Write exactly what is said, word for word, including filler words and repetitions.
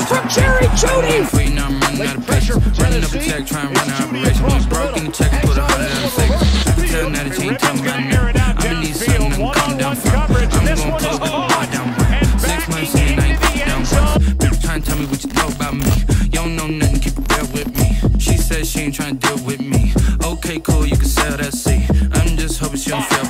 from Cherry Judy. Late pressure from Tennessee. He's crossed the middle. Excellent I can tell now that you ain't talking about me. I'm in these something, I can calm down from. I'm gonna put a bar down. Six months in, I ain't put down once. Bitch trying to tell me what you know about me. You don't know nothing, keep it real with me. She said she ain't trying to deal with me. Okay, cool, you can sell that seat. I'm just hoping she don't feel